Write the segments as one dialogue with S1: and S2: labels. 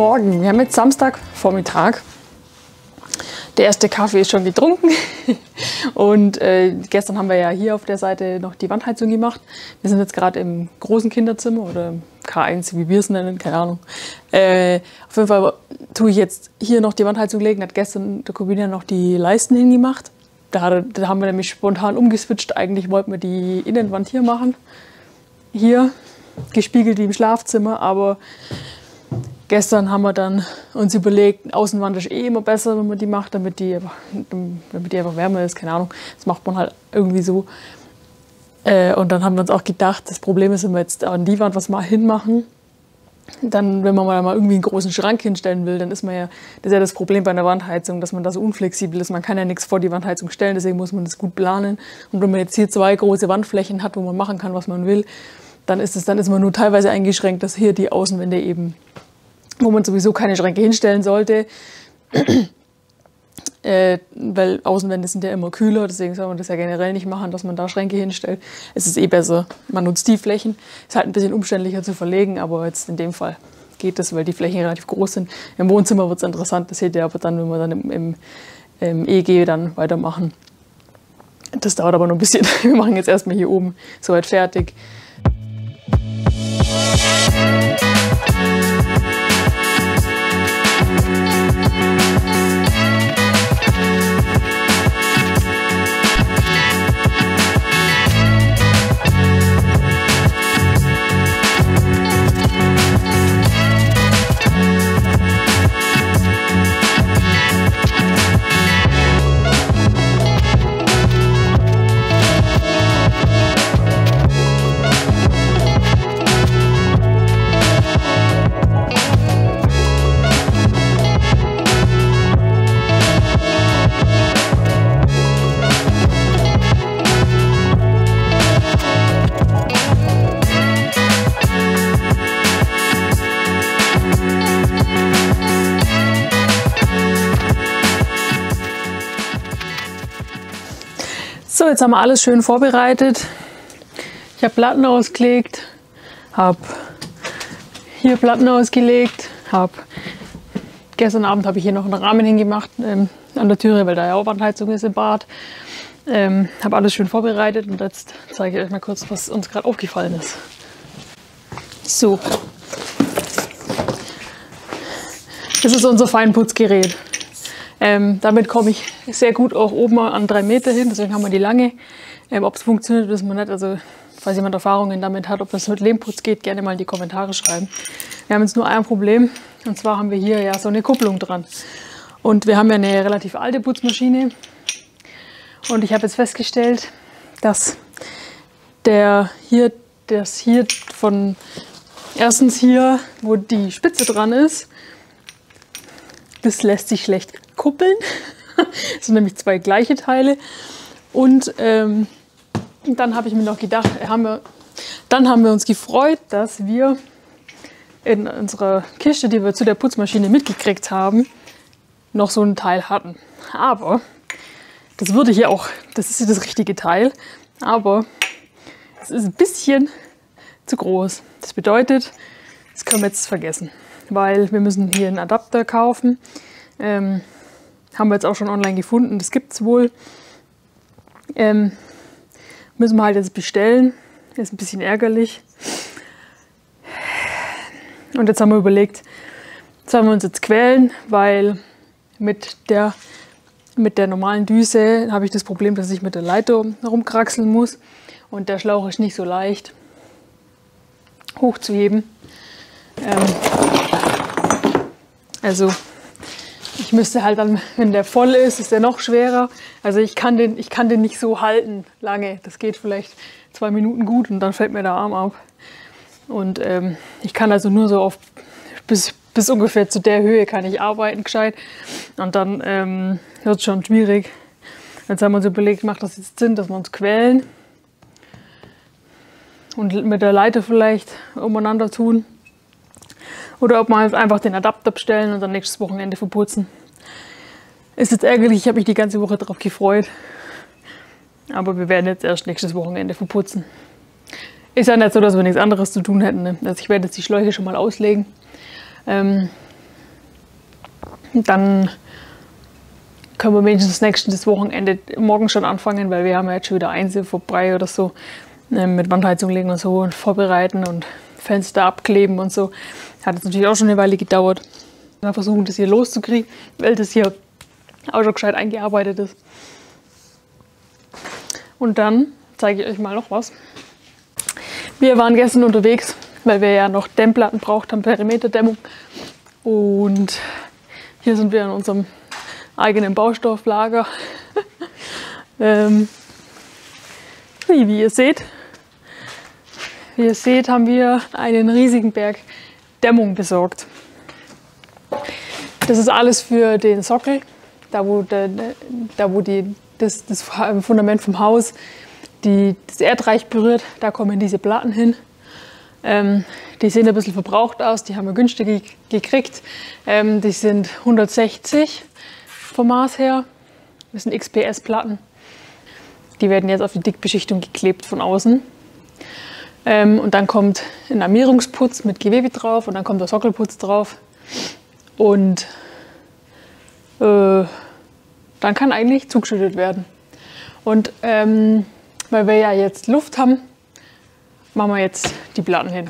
S1: Morgen, wir haben jetzt Samstagvormittag. Der erste Kaffee ist schon getrunken und gestern haben wir ja hier auf der Seite noch die Wandheizung gemacht. Wir sind jetzt gerade im großen Kinderzimmer oder K1, wie wir es nennen, keine Ahnung. Auf jeden Fall tue ich jetzt hier noch die Wandheizung legen, hat gestern der Corbinian noch die Leisten hingemacht. Da haben wir nämlich spontan umgeswitcht, eigentlich wollten wir die Innenwand hier machen. Hier, gespiegelt wie im Schlafzimmer, aber gestern haben wir dann uns überlegt, Außenwand ist eh immer besser, wenn man die macht, damit die einfach wärmer ist, keine Ahnung. Das macht man halt irgendwie so. Und dann haben wir uns auch gedacht, das Problem ist, wenn wir jetzt an die Wand was mal hinmachen, dann, wenn man mal irgendwie einen großen Schrank hinstellen will, dann das ist ja das Problem bei einer Wandheizung, dass man da so unflexibel ist. Man kann ja nichts vor die Wandheizung stellen, deswegen muss man das gut planen. Und wenn man jetzt hier 2 große Wandflächen hat, wo man machen kann, was man will, dann ist man nur teilweise eingeschränkt, dass hier die Außenwände eben, wo man sowieso keine Schränke hinstellen sollte, weil Außenwände sind ja immer kühler, deswegen soll man das ja generell nicht machen, dass man da Schränke hinstellt. Es ist eh besser, man nutzt die Flächen. Ist halt ein bisschen umständlicher zu verlegen, aber jetzt in dem Fall geht das, weil die Flächen relativ groß sind. Im Wohnzimmer wird es interessant, das seht ihr aber dann, wenn wir dann im EG dann weitermachen. Das dauert aber noch ein bisschen. Wir machen jetzt erstmal hier oben soweit fertig. So, jetzt haben wir alles schön vorbereitet. Ich habe Platten ausgelegt, habe hier Platten ausgelegt, gestern Abend habe ich hier noch einen Rahmen hingemacht an der Türe, weil da ja auch Wandheizung ist im Bad. Habe alles schön vorbereitet und jetzt zeige ich euch mal kurz, was uns gerade aufgefallen ist. So, das ist unser Feinputzgerät. Damit komme ich sehr gut auch oben an 3 Meter hin, deswegen haben wir die lange. Ob es funktioniert, wissen wir nicht. Also, falls jemand Erfahrungen damit hat, ob das mit Lehmputz geht, gerne mal in die Kommentare schreiben. Wir haben jetzt nur ein Problem, und zwar haben wir hier ja so eine Kupplung dran. Und wir haben ja eine relativ alte Putzmaschine. Und ich habe jetzt festgestellt, dass erstens hier, wo die Spitze dran ist, das lässt sich schlecht kuppeln. Das sind nämlich 2 gleiche Teile. Und dann habe ich mir noch gedacht, dann haben wir uns gefreut, dass wir in unserer Kiste, die wir zu der Putzmaschine mitgekriegt haben, noch so ein Teil hatten. Aber das würde hier auch, das ist das richtige Teil, aber es ist ein bisschen zu groß. Das bedeutet, das können wir jetzt vergessen, weil wir müssen hier einen Adapter kaufen. Haben wir jetzt auch schon online gefunden, das gibt es wohl. Müssen wir halt jetzt bestellen, ist ein bisschen ärgerlich. Und jetzt haben wir überlegt, sollen wir uns jetzt quälen, weil mit der normalen Düse habe ich das Problem, dass ich mit der Leiter rumkraxeln muss und der Schlauch ist nicht so leicht hochzuheben. Also ich müsste halt dann, wenn der voll ist der noch schwerer. Also ich kann den nicht so halten lange. Das geht vielleicht 2 Minuten gut und dann fällt mir der Arm ab. Und ich kann also nur so bis ungefähr zu der Höhe kann ich arbeiten gescheit. Und dann wird es schon schwierig. Jetzt haben wir uns überlegt, macht das jetzt Sinn, dass wir uns quälen und mit der Leiter vielleicht umeinander tun. Oder ob wir halt einfach den Adapter bestellen und dann nächstes Wochenende verputzen. Ist jetzt ärgerlich, ich habe mich die ganze Woche darauf gefreut. Aber wir werden jetzt erst nächstes Wochenende verputzen. Ist ja nicht so, dass wir nichts anderes zu tun hätten. Ne? Also ich werde jetzt die Schläuche schon mal auslegen. Dann können wir wenigstens nächstes Wochenende morgen schon anfangen, weil wir haben ja jetzt schon wieder Einzel vorbei oder so. Mit Wandheizung legen und so und vorbereiten und Fenster abkleben und so. Hat jetzt natürlich auch schon eine Weile gedauert. Wir versuchen das hier loszukriegen, weil das hier auch schon gescheit eingearbeitet ist. Und dann zeige ich euch mal noch was. Wir waren gestern unterwegs, weil wir ja noch Dämmplatten braucht haben, Perimeterdämmung. Und hier sind wir in unserem eigenen Baustofflager. Wie ihr seht, haben wir einen riesigen Berg Dämmung besorgt. Das ist alles für den Sockel, da wo das Fundament vom Haus das Erdreich berührt, da kommen diese Platten hin. Die sehen ein bisschen verbraucht aus, die haben wir günstig gekriegt. Die sind 160 vom Maß her. Das sind XPS-Platten. Die werden jetzt auf die Dickbeschichtung geklebt von außen. Und dann kommt ein Armierungsputz mit Gewebe drauf und dann kommt der Sockelputz drauf. Und dann kann eigentlich zugeschüttet werden. Und weil wir ja jetzt Luft haben, machen wir jetzt die Platten hin.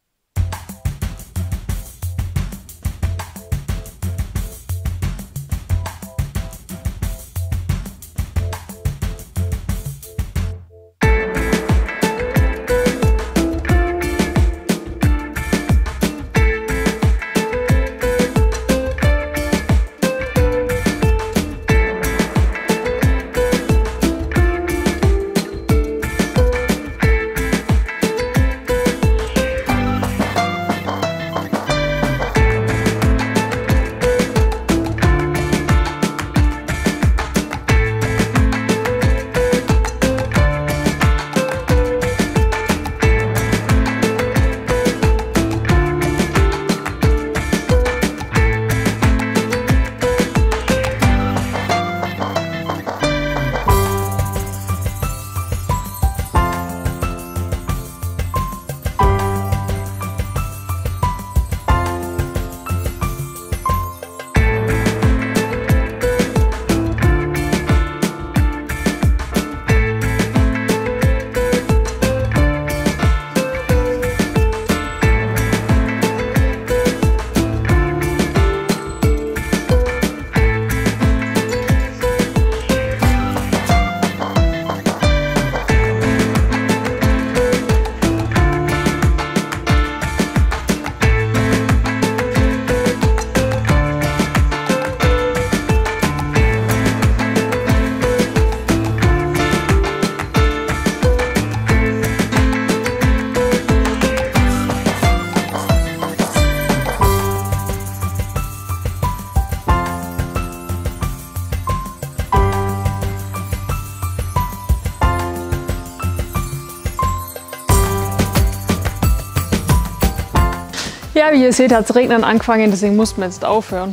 S1: Ja, wie ihr seht, hat es regnen angefangen, deswegen mussten wir jetzt aufhören.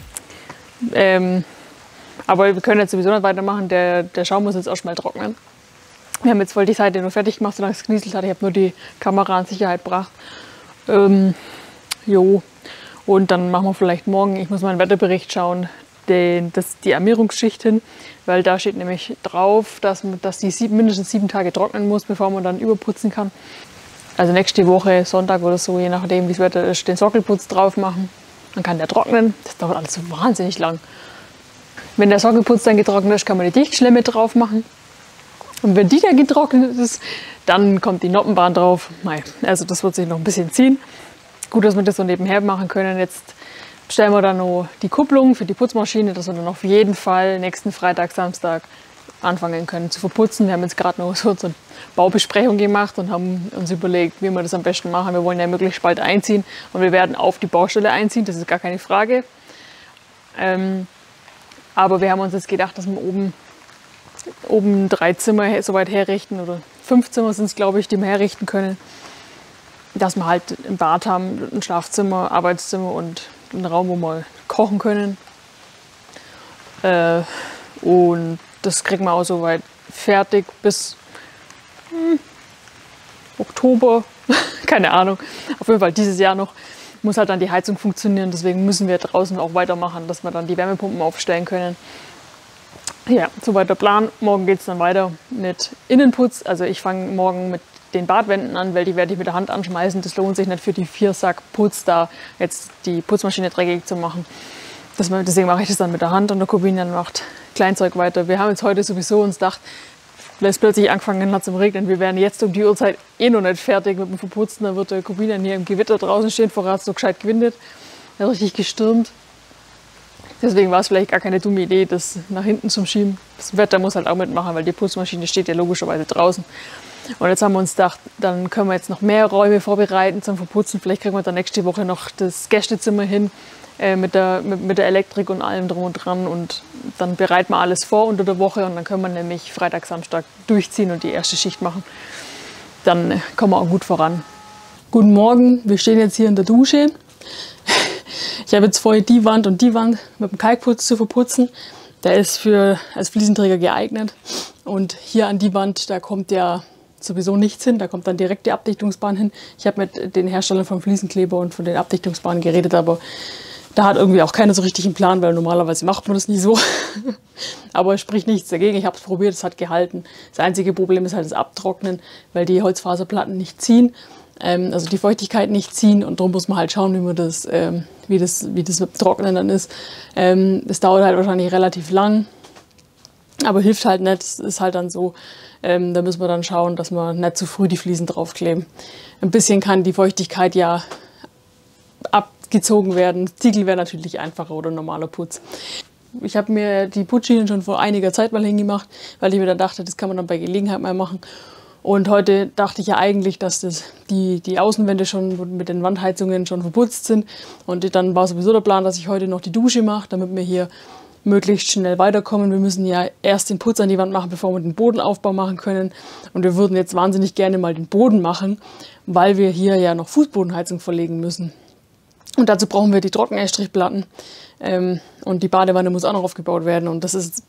S1: Aber wir können jetzt sowieso nicht weitermachen, der Schaum muss jetzt erstmal trocknen. Wir haben jetzt voll die Seite nur fertig gemacht, solange es geknieselt hat. Ich habe nur die Kamera in Sicherheit gebracht. Jo. Und dann machen wir vielleicht morgen, ich muss mal einen Wetterbericht schauen, die Armierungsschicht hin, weil da steht nämlich drauf, dass die mindestens 7 Tage trocknen muss, bevor man dann überputzen kann. Also nächste Woche, Sonntag oder so, je nachdem wie das Wetter ist, den Sockelputz drauf machen. Dann kann der trocknen. Das dauert alles so wahnsinnig lang. Wenn der Sockelputz dann getrocknet ist, kann man die Dichtschlemme drauf machen. Und wenn die dann getrocknet ist, dann kommt die Noppenbahn drauf. Also das wird sich noch ein bisschen ziehen. Gut, dass wir das so nebenher machen können. Jetzt bestellen wir dann noch die Kupplung für die Putzmaschine, dass wir dann auf jeden Fall nächsten Freitag, Samstag anfangen können zu verputzen. Wir haben jetzt gerade noch so eine Baubesprechung gemacht und haben uns überlegt, wie wir das am besten machen. Wir wollen ja möglichst bald einziehen und wir werden auf die Baustelle einziehen, das ist gar keine Frage. Aber wir haben uns jetzt gedacht, dass wir oben 3 Zimmer soweit herrichten oder 5 Zimmer sind es, glaube ich, die wir herrichten können. Dass wir halt ein Bad haben, ein Schlafzimmer, Arbeitszimmer und einen Raum, wo wir kochen können. Und das kriegen wir auch soweit fertig bis Oktober, keine Ahnung, auf jeden Fall dieses Jahr noch. muss halt dann die Heizung funktionieren. Deswegen müssen wir draußen auch weitermachen, dass wir dann die Wärmepumpen aufstellen können. Ja, soweit der Plan. Morgen geht es dann weiter mit Innenputz. Also ich fange morgen mit den Badwänden an, weil die werde ich mit der Hand anschmeißen. Das lohnt sich nicht für die 4 Sack Putz, da jetzt die Putzmaschine dreckig zu machen. Deswegen mache ich das dann mit der Hand und der Corbinian macht Kleinzeug weiter. Wir haben jetzt heute sowieso uns gedacht, weil es plötzlich angefangen hat zum Regnen, wir wären jetzt um die Uhrzeit eh noch nicht fertig mit dem Verputzen. Dann wird der Corbinian hier im Gewitter draußen stehen, vorher hat es so gescheit gewindet, hat richtig gestürmt. Deswegen war es vielleicht gar keine dumme Idee, das nach hinten zu schieben. Das Wetter muss halt auch mitmachen, weil die Putzmaschine steht ja logischerweise draußen. Und jetzt haben wir uns gedacht, dann können wir jetzt noch mehr Räume vorbereiten zum Verputzen. Vielleicht kriegen wir dann nächste Woche noch das Gästezimmer hin mit der Elektrik und allem drum und dran. Und dann bereiten wir alles vor unter der Woche und dann können wir nämlich Freitag, Samstag durchziehen und die erste Schicht machen. Dann kommen wir auch gut voran. Guten Morgen, wir stehen jetzt hier in der Dusche. Ich habe jetzt vor, die Wand und die Wand mit dem Kalkputz zu verputzen. Der ist als Fliesenträger geeignet. Und hier an die Wand, da kommt ja sowieso nichts hin. Da kommt dann direkt die Abdichtungsbahn hin. Ich habe mit den Herstellern vom Fliesenkleber und von den Abdichtungsbahnen geredet, aber da hat irgendwie auch keiner so richtig einen Plan, weil normalerweise macht man das nicht so. Aber es spricht nichts dagegen. Ich habe es probiert, es hat gehalten. Das einzige Problem ist halt das Abtrocknen, weil die Holzfaserplatten nicht ziehen. Also die Feuchtigkeit nicht ziehen und darum muss man halt schauen, wie das mit Trocknen dann ist. Das dauert halt wahrscheinlich relativ lang, aber hilft halt nicht. Es ist halt dann so, da müssen wir dann schauen, dass wir nicht zu früh die Fliesen draufkleben. Ein bisschen kann die Feuchtigkeit ja abgezogen werden. Ziegel wäre natürlich einfacher oder normaler Putz. Ich habe mir die Putzschienen schon vor einiger Zeit mal hingemacht, weil ich mir dann dachte, das kann man dann bei Gelegenheit mal machen. Und heute dachte ich ja eigentlich, dass die Außenwände schon mit den Wandheizungen schon verputzt sind. Und dann war sowieso der Plan, dass ich heute noch die Dusche mache, damit wir hier möglichst schnell weiterkommen. Wir müssen ja erst den Putz an die Wand machen, bevor wir den Bodenaufbau machen können. Und wir würden jetzt wahnsinnig gerne mal den Boden machen, weil wir hier ja noch Fußbodenheizung verlegen müssen. Und dazu brauchen wir die Trockenestrichplatten. Und die Badewanne muss auch noch aufgebaut werden. Und das ist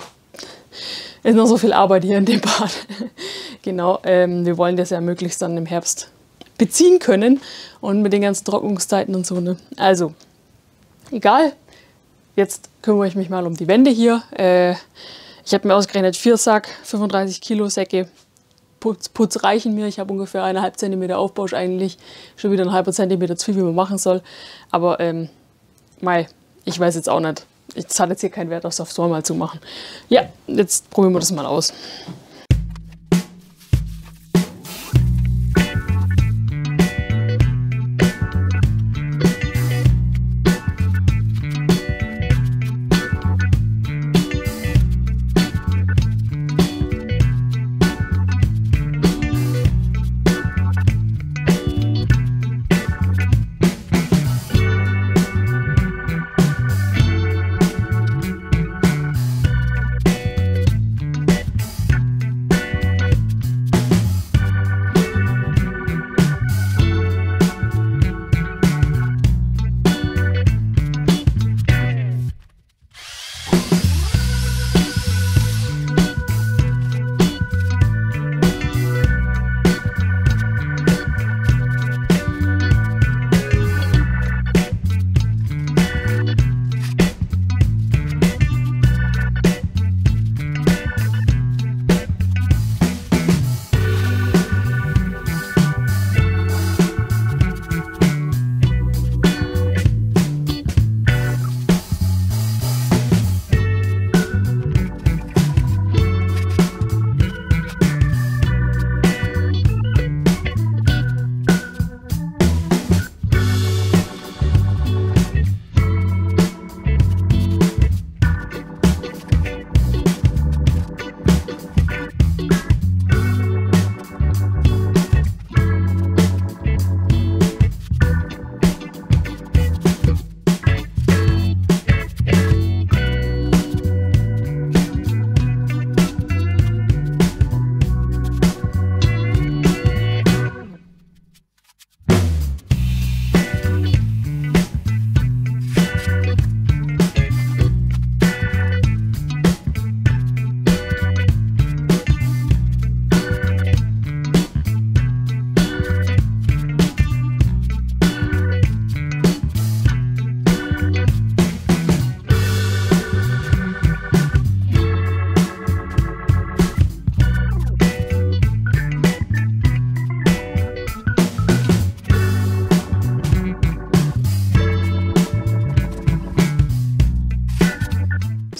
S1: noch so viel Arbeit hier in dem Bad. Genau, wir wollen das ja möglichst dann im Herbst beziehen können und mit den ganzen Trocknungszeiten und so. Ne? Also, egal. Jetzt kümmere ich mich mal um die Wände hier. Ich habe mir ausgerechnet 4 Sack, 35 Kilo Säcke Putz reichen mir. Ich habe ungefähr 1,5 cm Aufbausch eigentlich. Schon wieder 1,5 Zentimeter zu viel, wie man machen soll. Aber ich weiß jetzt auch nicht. Es hat jetzt hier keinen Wert, aufs Sommer mal zu machen. Ja, jetzt probieren wir das mal aus.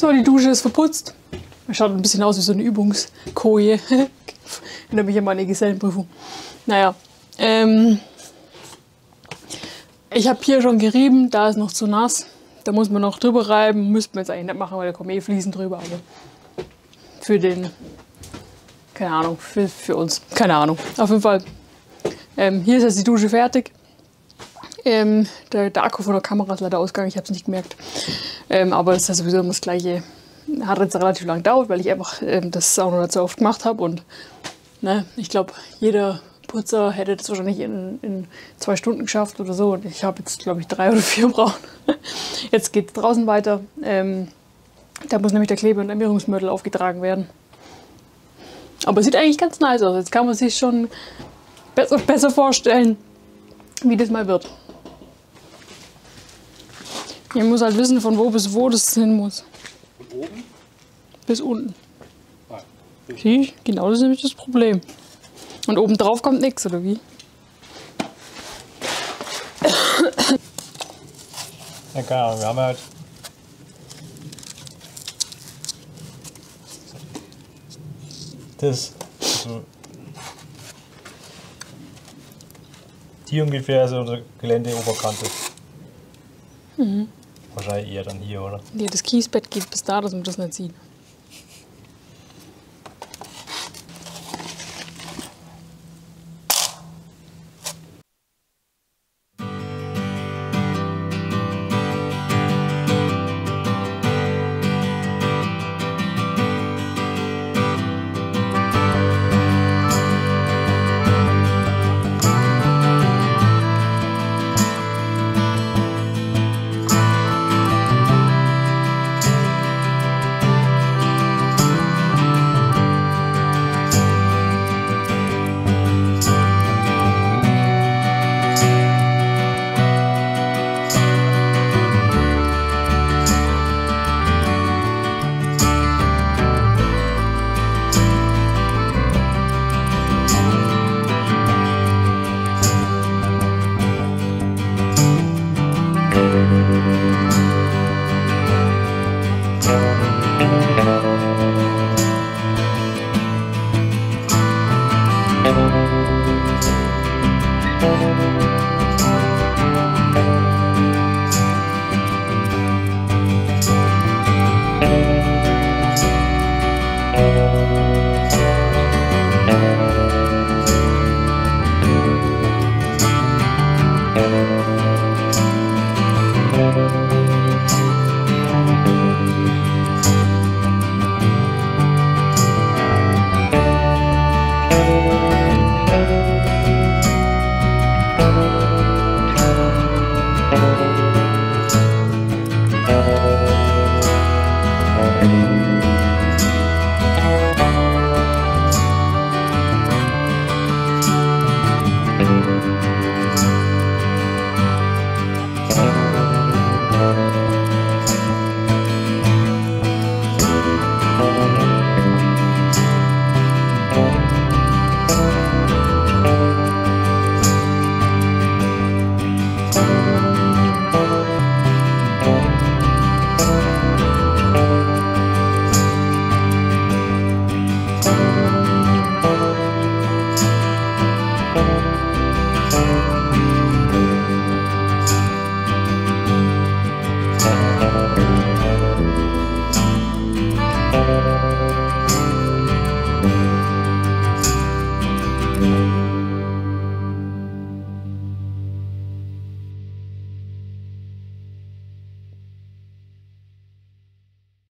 S1: So, die Dusche ist verputzt. Schaut ein bisschen aus wie so eine Übungskoje. Erinnert mich an meine Gesellenprüfung. Naja, ich habe hier schon gerieben, da ist noch zu nass. Da muss man noch drüber reiben. Müssten wir jetzt eigentlich nicht machen, weil da kommen eh Fliesen drüber. Aber für den, keine Ahnung, für uns, keine Ahnung. Auf jeden Fall, hier ist jetzt die Dusche fertig. Der Akku von der Kamera ist leider ausgegangen, ich habe es nicht gemerkt. Aber es ist ja sowieso immer das Gleiche. Hat jetzt relativ lang gedauert, weil ich einfach das auch noch nicht so oft gemacht habe. Und ne, ich glaube, jeder Putzer hätte das wahrscheinlich in 2 Stunden geschafft oder so. Und ich habe jetzt, glaube ich, 3 oder 4 brauchen. Jetzt geht es draußen weiter. Da muss nämlich der Klebe- und Armierungsmörtel aufgetragen werden. Aber es sieht eigentlich ganz nice aus. Jetzt kann man sich schon besser vorstellen, wie das mal wird. Man muss halt wissen, von wo bis wo das hin muss.
S2: Von oben?
S1: Bis unten.
S2: Ah,
S1: Sieh, genau das ist nämlich das Problem. Und oben drauf kommt nichts, oder wie?
S2: ja, keine Ahnung, wir haben halt das, also die ungefähr so der Geländeoberkante.
S1: Mhm.
S2: Wahrscheinlich eher dann hier, oder?
S1: Ja, das Kiesbett geht bis da, dass man das nicht sieht.